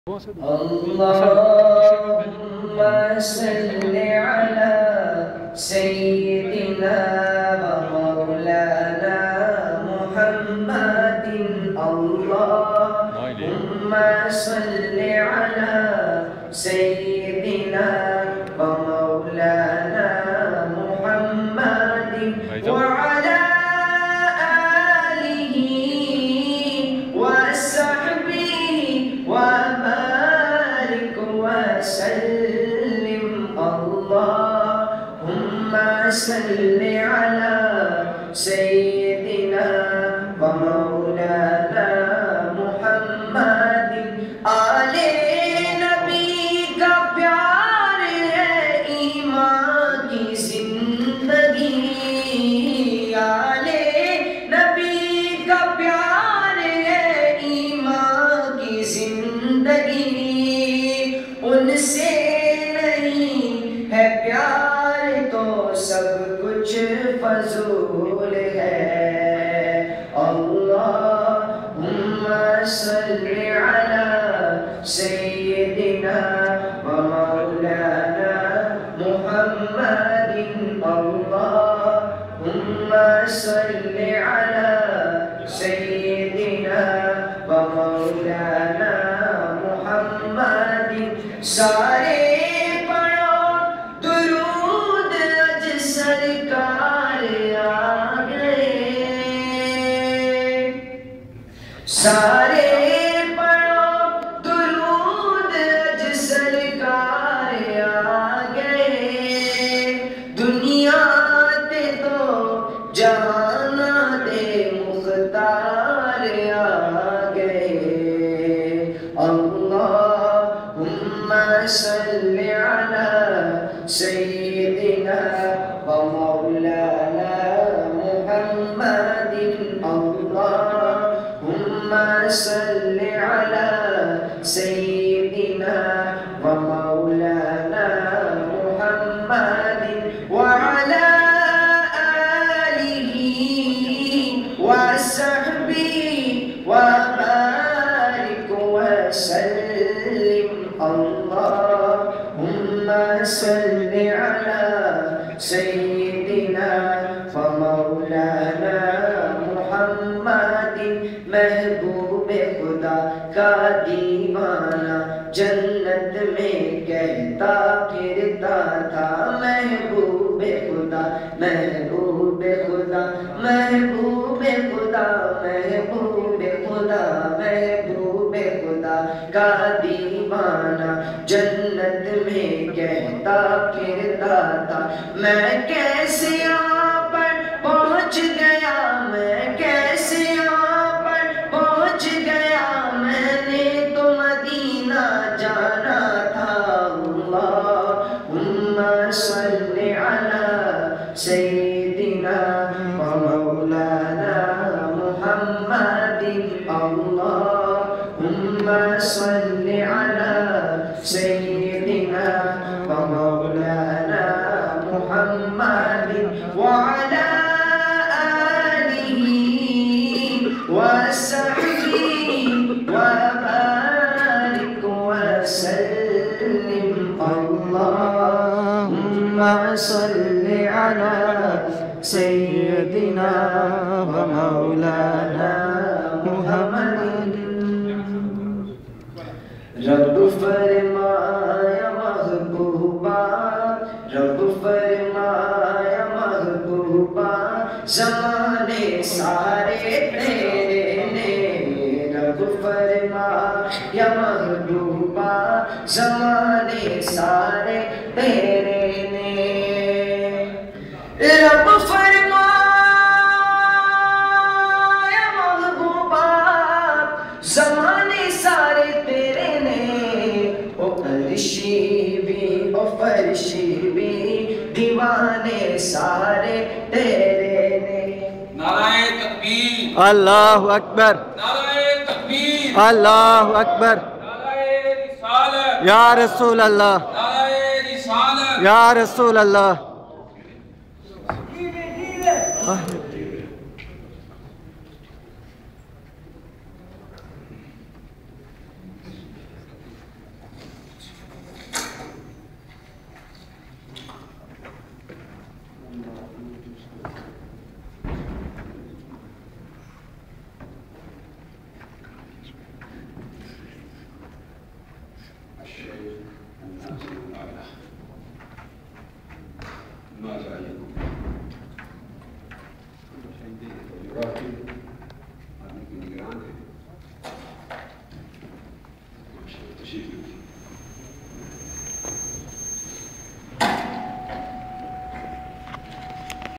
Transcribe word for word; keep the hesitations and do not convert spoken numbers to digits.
اللهم صل على سيدنا ومولانا محمد. اللهم صل على سيدنا ومولانا محمد وعلى آله وصحبه وبارك وسلم. اللهم صل على سيدنا ومولانا محمد. آلے نبی کا پیار ہے ایمان کی زندگی. آلے نبی کا پیار ہے ایمان کی زندگی. ان سے نہیں ہے پیار تو سب کچھ فضول ہے. اللہم صل علی سیدنا ومولانا محمد. اللہم صل علی سیدنا ومولانا محمد. سارے پڑھو درود اج سرکار آ گئے. سارے پڑھو درود اج سرکار آ گئے. دنیا تے تو جہان دے مختار آ گئے. اللہم صل علی سیدنا ومولانا محمد. اللہم صل علی سیدنا ومولانا محمد وعلى آلہ وصحبہ وبارک وسلم. اللہم صل علی سیدنا ومولانا محمد. محبوب خدا کا دیوانہ جنت میں کہتا پھرتا تھا. محبوب خدا محبوب خدا محبوب خدا محبوب خدا محبوب خدا کا دیوانہ جنت میں کہتا پھرتا تھا. میں کیسے یہاں پر پہنچ گیا میں کیسے یہاں پر پہنچ گیا. میں نے تو مدینہ جانا تھا. اللہم صل علی سیدنا ومولانا محمد. اللہم صل علی سیدنا ومولانا محمد وعلى آلہ وصحبہ وبارک وسلم. اللہم صل علی سیدنا ومولانا محمد. رب فرمایا محبوبہ رب فرمایا محبوبہ زمانے سارے تیرے نے. رب فرمایا محبوبہ زمانے سارے تیرے نے. رب فرمایا محبوبہ زمانے سارے تیرے نے. او عرشی بھی او فرشی بھی دیوانے سارے تیرے نے. نعرہ تکبیر. اللہ اکبر. نعرہ تکبیر. اللہ اکبر. نعرہ رسالت. یا رسول اللہ. نعرہ رسالت. یا رسول اللہ.